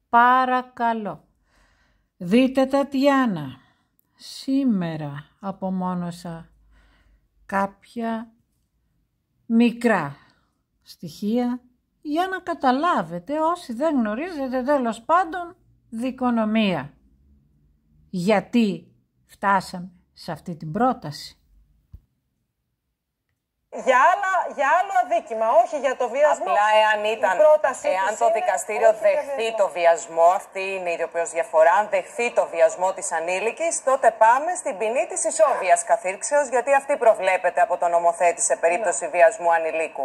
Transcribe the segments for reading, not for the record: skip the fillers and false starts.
παρακαλώ, δείτε Τατιάνα, σήμερα απομόνωσα κάποια μικρά στοιχεία για να καταλάβετε, όσοι δεν γνωρίζετε τέλος πάντων, δικονομία. Γιατί φτάσαμε σε αυτή την πρόταση. Για άλλο αδίκημα, όχι για το βιασμό. Απλά εάν το δικαστήριο δεχθεί το βιασμό, αυτή είναι η ειδοποιώς διαφορά, αν δεχθεί το βιασμό της ανήλικης, τότε πάμε στην ποινή της ισόβιας καθήρξεως, γιατί αυτή προβλέπεται από τον νομοθέτη σε περίπτωση βιασμού ανηλίκου.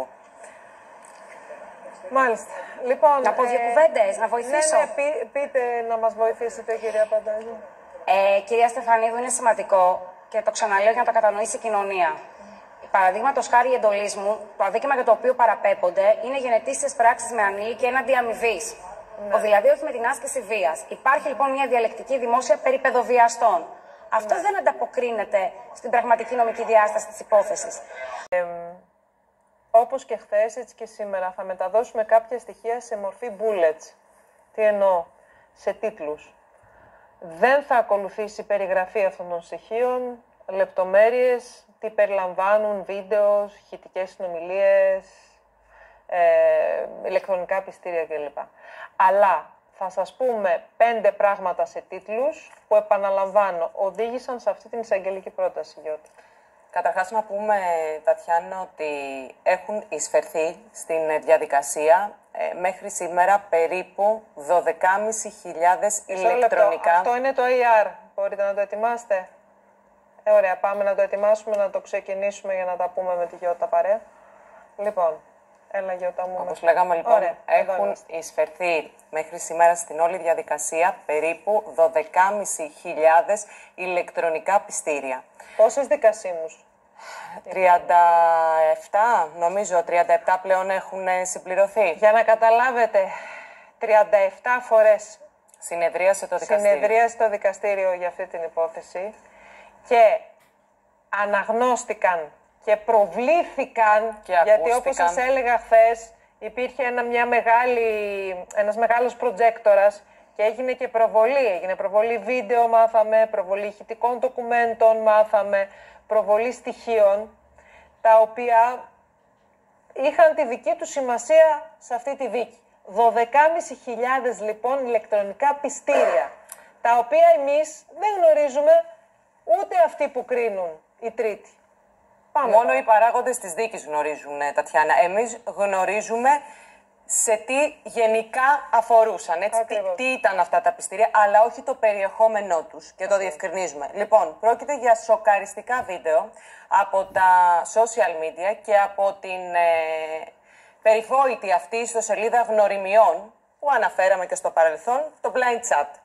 Μάλιστα. Λοιπόν, να πω δύο κουβέντες, να βοηθήσω. Ναι, πείτε να μας βοηθήσετε, κυρία Πανταζή. Κυρία Στεφανίδου, είναι σημαντικό και το ξαναλέω για να το κατανοήσει η κοινωνία. Παραδείγματος χάρη, η εντολή μου, το αδίκημα για το οποίο παραπέπονται είναι γενετήσιες πράξεις με ανήλικη έναντι αμοιβής. Ναι. Δηλαδή, όχι με την άσκηση βίας. Υπάρχει λοιπόν μια διαλεκτική δημόσια περί παιδοβιαστών. Αυτό δεν ανταποκρίνεται στην πραγματική νομική διάσταση της υπόθεσης. Όπως και χθες, έτσι και σήμερα, θα μεταδώσουμε κάποια στοιχεία σε μορφή bullets. Τι εννοώ, σε τίτλους. Δεν θα ακολουθήσει περιγραφή αυτών των στοιχείων, λεπτομέρειες, τι περιλαμβάνουν, βίντεο, ηχητικές συνομιλίες, ηλεκτρονικά πιστήρια κλπ. Αλλά θα σας πούμε 5 πράγματα σε τίτλους που, επαναλαμβάνω, οδήγησαν σε αυτή την εισαγγελική πρόταση, Γιώτα. Καταρχάς να πούμε, Τατιάνα, ότι έχουν εισφερθεί στην διαδικασία μέχρι σήμερα περίπου 12.500 ηλεκτρονικά. Αυτό είναι το AR. Μπορείτε να το ετοιμάσετε. Ωραία, πάμε να το ετοιμάσουμε, να το ξεκινήσουμε για να τα πούμε με τη Γιώτα παρέα. Λοιπόν, έλα Γιώτα μου. Όπως λέγαμε λοιπόν, ωραία, έχουν εισφερθεί μέχρι σήμερα στην όλη διαδικασία περίπου 12.500 ηλεκτρονικά πιστήρια. Πόσες δικασίμους? 37, νομίζω 37 πλέον έχουν συμπληρωθεί. Για να καταλάβετε, 37 φορές συνεδρίασε το δικαστήριο. Συνεδρίασε το δικαστήριο για αυτή την υπόθεση και αναγνώστηκαν και προβλήθηκαν, και γιατί όπως σας έλεγα χθες, υπήρχε ένας μεγάλος προτζέκτορας και έγινε και προβολή. Έγινε προβολή βίντεο, μάθαμε, προβολή ηχητικών ντοκουμέντων, μάθαμε, προβολή στοιχείων, τα οποία είχαν τη δική του σημασία σε αυτή τη δίκη. 12.500 λοιπόν ηλεκτρονικά πιστήρια, τα οποία εμείς δεν γνωρίζουμε ούτε αυτοί που κρίνουν, οι τρίτοι. Μόνο οι παράγοντες της δίκης γνωρίζουν, Τατιάνα. Εμείς γνωρίζουμε σε τι γενικά αφορούσαν, έτσι, τι ήταν αυτά τα πιστήρια, αλλά όχι το περιεχόμενό τους, και το διευκρινίζουμε. Λοιπόν, πρόκειται για σοκαριστικά βίντεο από τα social media και από την περιβόητη αυτή ιστοσελίδα γνωριμιών που αναφέραμε και στο παρελθόν, το blind chat.